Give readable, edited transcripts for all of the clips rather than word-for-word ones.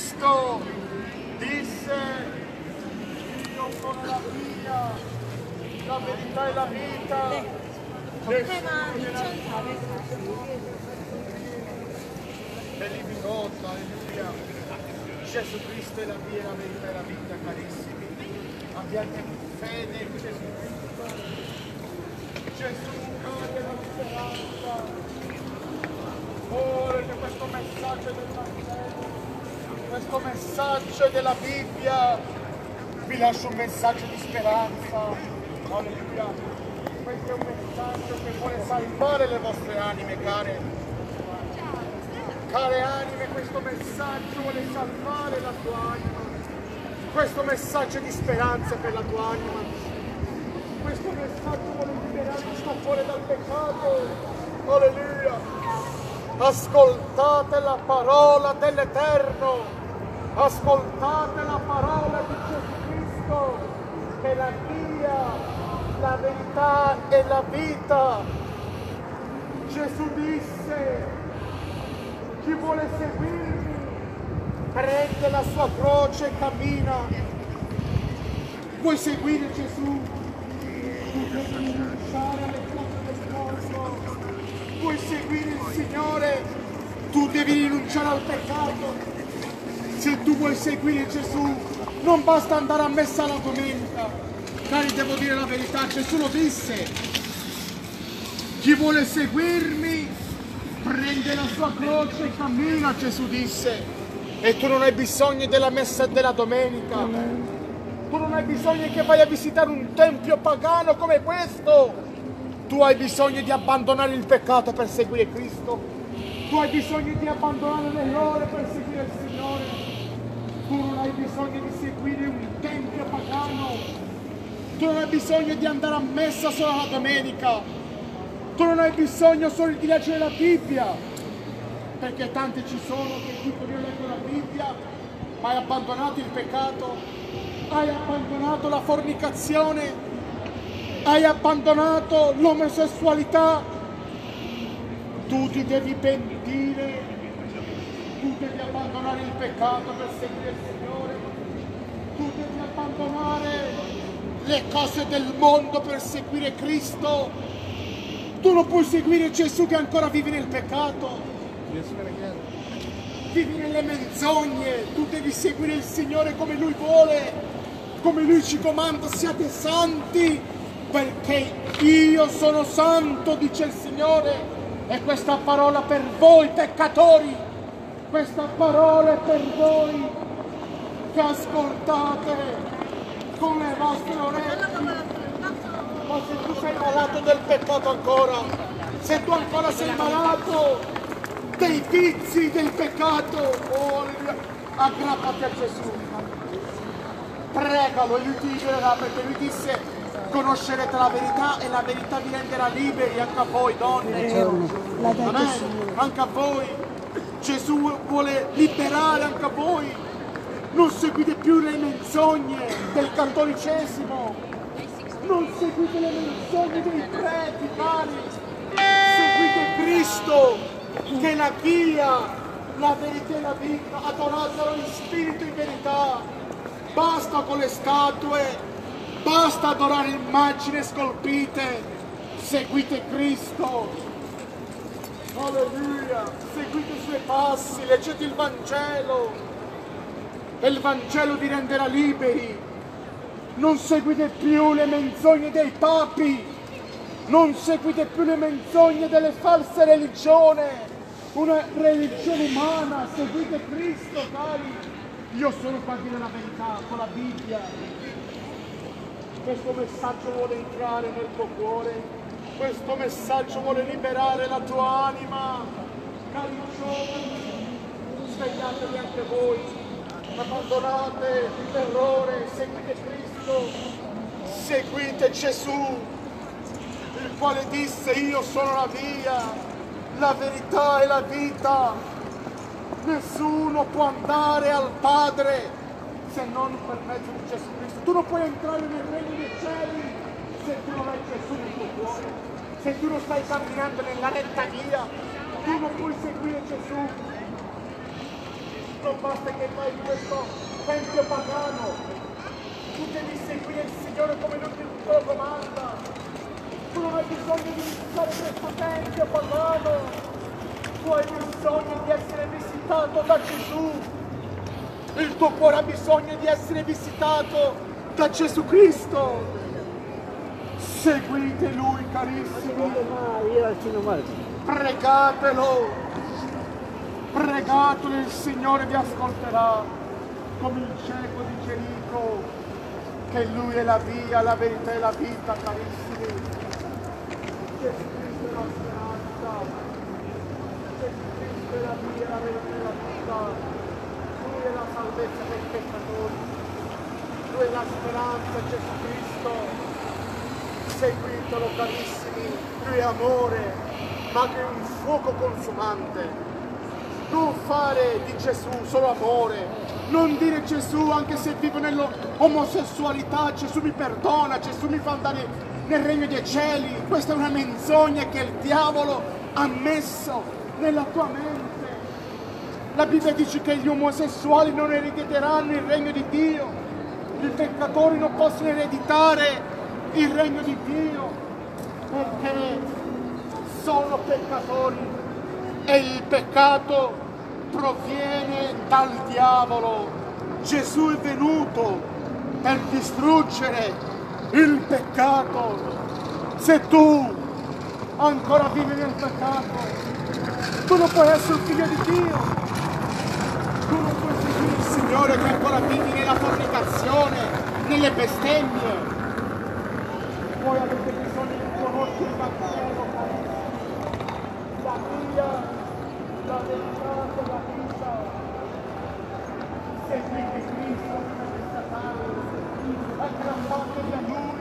Cristo disse: io sono la via, la verità e la vita. 적폐만 2,440. Bell'incontro, alleluia. Gesù Cristo è la via, la verità e la vita, carissimi. Abbiate fede in Gesù Cristo. Gesù è la speranza. Che questo messaggio del Vangelo, questo messaggio della Bibbia vi lascia un messaggio di speranza. Alleluia. Questo è un messaggio che vuole salvare le vostre anime, care. Care anime, questo messaggio vuole salvare la tua anima. Questo messaggio di speranza per la tua anima. Questo messaggio vuole liberarti fuori dal peccato. Alleluia. Ascoltate la parola dell'Eterno. Ascoltate la parola di Gesù Cristo, che è la via, la verità e la vita. Gesù disse: chi vuole seguirmi prende la sua croce e cammina. Vuoi seguire Gesù? Tu devi rinunciare alle cose del mondo. Vuoi seguire il Signore? Tu devi rinunciare al peccato. Se tu vuoi seguire Gesù, non basta andare a messa la domenica. Cari, devo dire la verità, Gesù lo disse: chi vuole seguirmi prende la sua croce e cammina, Gesù disse. E tu non hai bisogno della messa della domenica. Tu non hai bisogno che vai a visitare un tempio pagano come questo. Tu hai bisogno di abbandonare il peccato per seguire Cristo. Tu hai bisogno di abbandonare le ore per seguire il Signore. Tu non hai bisogno di seguire un tempio pagano. Tu non hai bisogno di andare a messa solo la domenica. Tu non hai bisogno solo di leggere la Bibbia. Perché tanti ci sono che dicono: io leggo la Bibbia, ma hai abbandonato il peccato. Hai abbandonato la fornicazione. Hai abbandonato l'omosessualità. Tu ti devi pentire. Tu devi abbandonare il peccato per seguire il Signore. Tu devi abbandonare le cose del mondo per seguire Cristo. Tu non puoi seguire Gesù che ancora vive nel peccato. Vivi nelle menzogne. Tu devi seguire il Signore come Lui vuole, come Lui ci comanda: siate santi perché io sono santo, dice il Signore. E questa parola per voi peccatori, questa parola è per voi che ascoltate con le vostre orecchie. Ma se tu sei malato del peccato ancora, se tu ancora sei malato dei vizi del peccato, oh, aggrappati a Gesù, pregalo e Lui ti libererà, perché Lui disse: conoscerete la verità e la verità vi renderà liberi. Anche a voi donne, amen, anche a voi. Gesù vuole liberare anche a voi. Non seguite più le menzogne del cattolicesimo, non seguite le menzogne dei preti, cari. Seguite Cristo, che è la via, la verità e la vita. Adoratelo in spirito e in verità. Basta con le statue. Basta adorare immagini scolpite. Seguite Cristo. Alleluia. Seguite i Suoi passi. Leggete il Vangelo. E il Vangelo vi renderà liberi. Non seguite più le menzogne dei papi. Non seguite più le menzogne delle false religioni. Una religione umana. Seguite Cristo, cari. Io sono qua a dire la verità con la Bibbia. Questo messaggio vuole entrare nel tuo cuore, questo messaggio vuole liberare la tua anima. Cari giovani, svegliatevi anche voi, abbandonate l'errore, seguite Cristo, seguite Gesù, il quale disse: io sono la via, la verità e la vita. Nessuno può andare al Padre se non per mezzo di Gesù Cristo. Tu non puoi entrare nel regno dei cieli se tu non hai Gesù nel tuo cuore, se tu non stai camminando nella retta via. Tu non puoi seguire Gesù. non basta che vai in questo tempio pagano, tu devi seguire il Signore come Lui ti lo comanda. Tu non hai bisogno di visitare questo tempio pagano, tu hai bisogno di essere visitato da Gesù. Il tuo cuore ha bisogno di essere visitato da Gesù Cristo. Seguite Lui, carissimi. Pregatelo. Pregatelo, il Signore vi ascolterà. Come il cieco di Gerico, che Lui è la via, la verità e la vita, carissimi. Gesù Cristo è la speranza. Gesù Cristo è la via, la verità e la vita. Lui è la salvezza dei peccatori. Lui è la speranza, Gesù Cristo. Seguitelo, carissimi. Lui è amore, ma che è un fuoco consumante. Non fare di Gesù solo amore, non dire Gesù anche se vivo nell'omosessualità, Gesù mi perdona, Gesù mi fa andare nel regno dei cieli. Questa è una menzogna che il diavolo ha messo nella tua mente. La Bibbia dice che gli omosessuali non erediteranno il regno di Dio, i peccatori non possono ereditare il regno di Dio perché sono peccatori e il peccato proviene dal diavolo. Gesù è venuto per distruggere il peccato. Se tu ancora vivi nel peccato, tu non puoi essere un figlio di Dio. Tu non puoi seguire il Signore che ancora vivi nella fornicazione, nelle bestemmie. Voi avete bisogno di conoscere il Vangelo, la via, la verità e la vita. Seguite Cristo per Satano, aggrappatevi a Lui.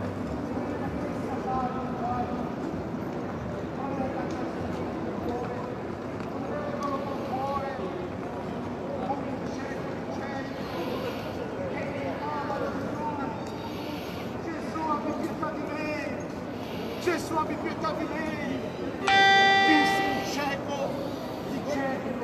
Gesù abbi pietà di me, disse il cieco di Gerico.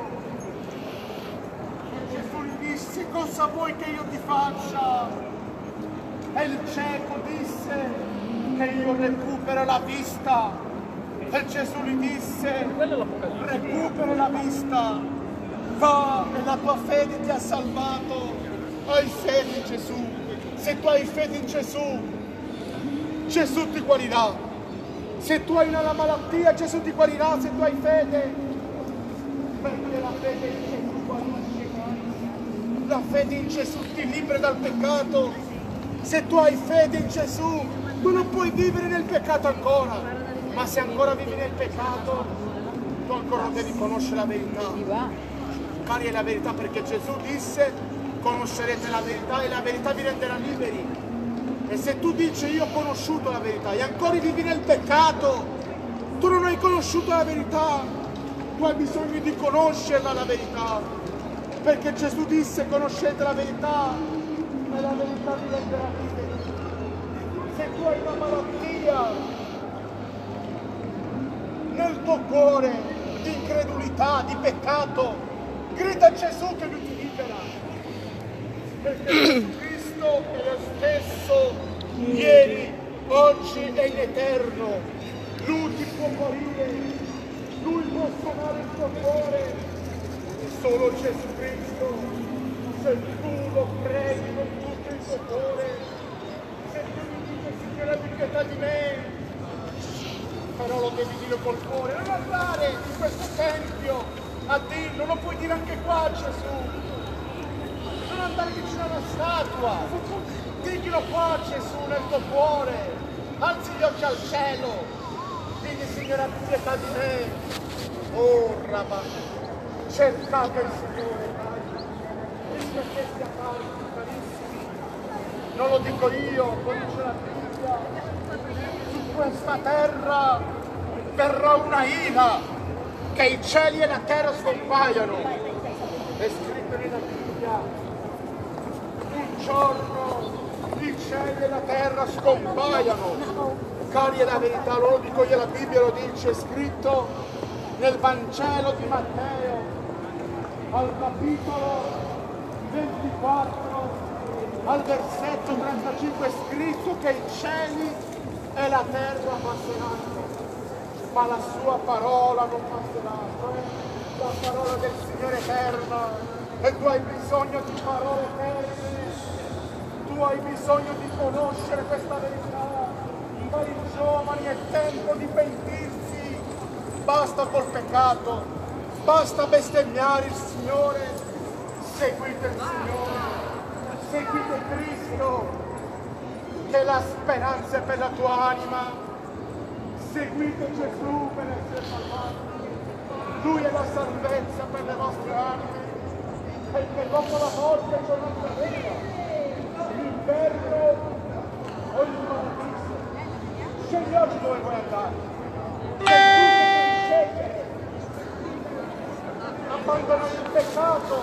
E Gesù gli disse, cosa vuoi che io ti faccia? E il cieco disse che io recupero la vista. E Gesù gli disse, recupera la vista, va e la tua fede ti ha salvato. Hai fede in Gesù, se tu hai fede in Gesù, Gesù ti guarirà. Se tu hai una malattia, Gesù ti guarirà se tu hai fede. Perché la fede in Gesù guarisce. La fede in Gesù ti libera dal peccato. Se tu hai fede in Gesù, tu non puoi vivere nel peccato ancora. Ma se ancora vivi nel peccato, tu ancora devi conoscere la verità. Cari, è la verità perché Gesù disse, conoscerete la verità e la verità vi renderà liberi. E se tu dici io ho conosciuto la verità e ancora vivi nel peccato, tu non hai conosciuto la verità, tu hai bisogno di conoscerla la verità, perché Gesù disse conoscete la verità e la verità vi renderà liberi. Se tu hai una malattia nel tuo cuore di incredulità, di peccato, grida a Gesù che Lui ti libera, perché Gesù Cristo è lo stesso ieri, oggi e in eterno. Lui ti può guarire, Lui può sanare il tuo cuore. Solo Gesù Cristo, se tu lo credi con tutto il tuo cuore, se tu mi dici Signore abbi pietà di me, però lo devi dire col cuore, non andare in questo tempio a dirlo, lo puoi dire anche qua Gesù. Non andare vicino alla statua, diglielo qua Gesù nel tuo cuore, alzi gli occhi al cielo, digli Signore abbi pietà di me. Oh Rabba, cercate il Signore, visto che sia caldo, carissimi, non lo dico io, lo dice la Bibbia, su questa terra verrà una ira, che i cieli e la terra scompaiano, è scritto nella Bibbia. Un giorno i cieli e la terra scompaiano. Cari, è la verità, non lo dico io, la Bibbia lo dice, è scritto nel Vangelo di Matteo. al capitolo 24, al versetto 35 è scritto che i cieli e la terra passeranno, ma la sua parola non passerà. La parola del Signore eterna, e tu hai bisogno di parole eterne, tu hai bisogno di conoscere questa verità. Cari giovani, è tempo di pentirsi, basta col peccato, basta bestemmiare il Signore, seguite il Signore, seguite Cristo, che la speranza è per la tua anima, seguite Gesù per essere salvati. Lui è la salvezza per le vostre anime, perché dopo la morte c'è un'altra vita, l'inferno o il paradiso. Scegli oggi dove vuoi andare. Sei tu che devi scegliere. Abbandonare il peccato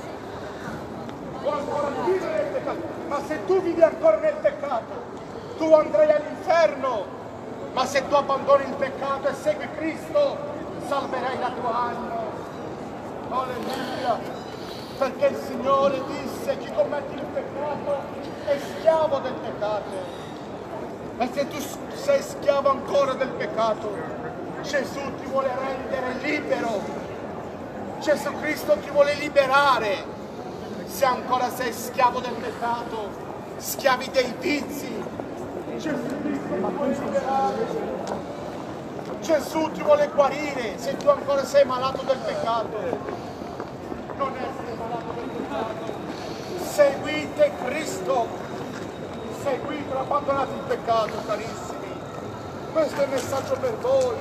o ancora vivere nel peccato. Ma se tu vivi ancora nel peccato, tu andrai all'inferno. Ma se tu abbandoni il peccato e segui Cristo, salverai la tua anima. Alleluia, perché il Signore disse: chi commette il peccato è schiavo del peccato. E se tu sei schiavo ancora del peccato, Gesù ti vuole rendere libero. Gesù Cristo ti vuole liberare. Se ancora sei schiavo del peccato, schiavi dei vizi, Gesù Cristo ti vuole liberare. Gesù ti vuole guarire. Se tu ancora sei malato del peccato, non essere malato del peccato. Seguite Cristo, seguitelo, abbandonate il peccato, carissimi. Questo è il messaggio per voi.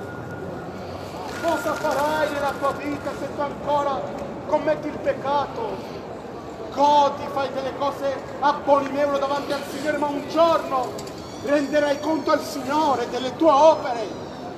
Cosa farai nella tua vita se tu ancora commetti il peccato? Godi, fai delle cose abominevoli davanti al Signore, ma un giorno renderai conto al Signore delle tue opere.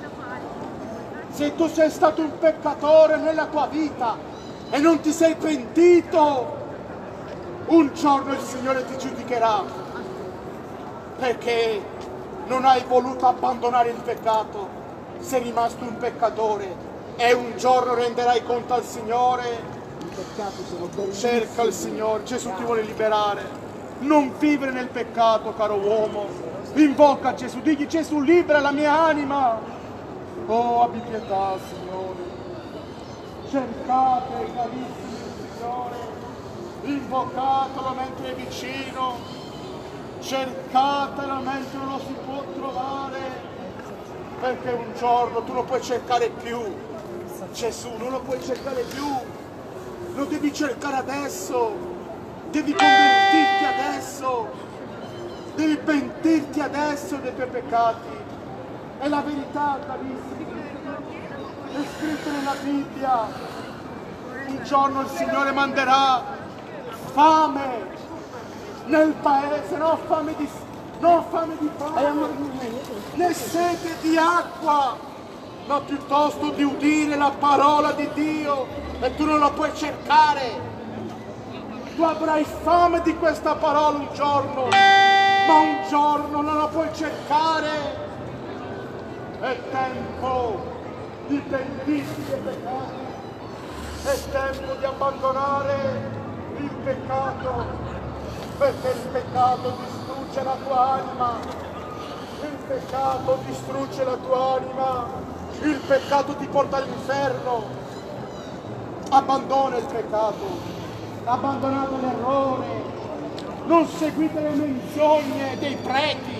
Se tu sei stato un peccatore nella tua vita e non ti sei pentito, un giorno il Signore ti giudicherà, perché non hai voluto abbandonare il peccato, sei rimasto un peccatore, e un giorno renderai conto al Signore. Cerca il Signore, Gesù ti vuole liberare. Non vivere nel peccato, caro uomo. Invoca Gesù, digli: Gesù, libera la mia anima. Oh, abbi pietà, Signore. Cercate, carissimi, il Signore. Invocatelo mentre è vicino. Cercatelo mentre non lo si può trovare. Perché un giorno tu non puoi cercare più. Gesù non lo puoi cercare più. Lo devi cercare adesso. Devi convertirti adesso. Devi pentirti adesso dei tuoi peccati. È la verità, carissimi. È scritto nella Bibbia. Un giorno il Signore manderà fame nel paese, non fame di fame, né sete di acqua, ma piuttosto di udire la parola di Dio, e tu non la puoi cercare. Tu avrai fame di questa parola un giorno, ma un giorno non la puoi cercare. È tempo di pentirsi dei peccati, è tempo di abbandonare il peccato, perché il peccato distrugge la tua anima, il peccato distrugge la tua anima, il peccato ti porta all'inferno. Abbandona il peccato, abbandonate l'errore, non seguite le menzogne dei preti,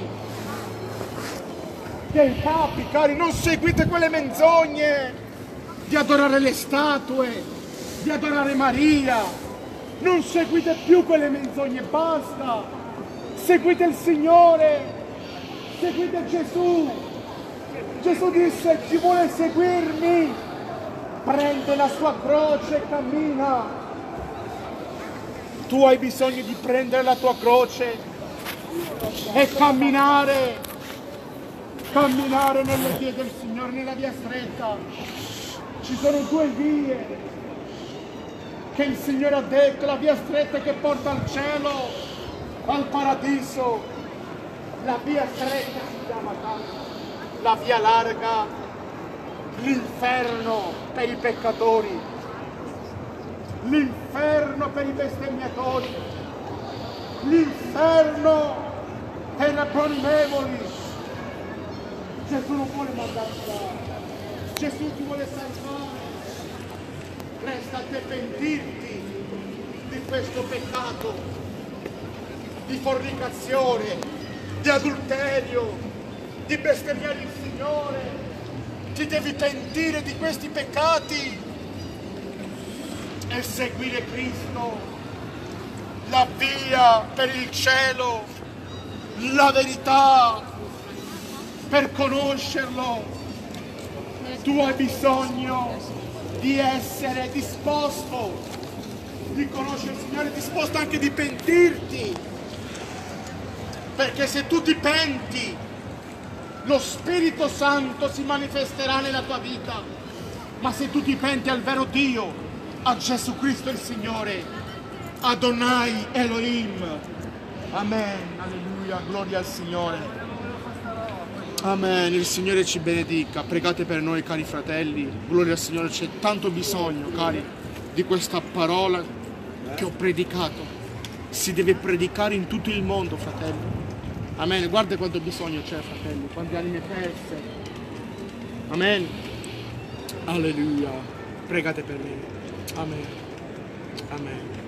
dei papi, cari, non seguite quelle menzogne di adorare le statue, di adorare Maria. Non seguite più quelle menzogne, basta. Seguite il Signore, seguite Gesù. Gesù disse: chi vuole seguirmi prende la sua croce e cammina. Tu hai bisogno di prendere la tua croce e camminare nelle vie del Signore, nella via stretta. Ci sono due vie che il Signore ha detto: la via stretta che porta al cielo, al paradiso. La via stretta si chiama tanto, la via larga, l'inferno per i peccatori. l'inferno per i bestemmiatori, l'inferno per i proнимevoli. Gesù non vuole mandarti là, Gesù ti vuole salvare. Resta a te pentirti di questo peccato, di fornicazione, di adulterio, di bestemmiare il Signore. Ti devi pentire di questi peccati e seguire Cristo, la via per il cielo, la verità per conoscerlo. Tu hai bisogno di essere disposto, di conoscere il Signore, disposto anche di pentirti, perché se tu ti penti, lo Spirito Santo si manifesterà nella tua vita. Ma se tu ti penti al vero Dio, a Gesù Cristo il Signore, Adonai Elohim. Amen, alleluia, gloria al Signore. Amen, il Signore ci benedica. Pregate per noi, cari fratelli. Gloria al Signore, c'è tanto bisogno, cari, di questa parola che ho predicato. Si deve predicare in tutto il mondo, fratelli. Amen, guarda quanto bisogno c'è, fratelli, quante anime perse. Amen. Alleluia. Pregate per me. Amen. Amen.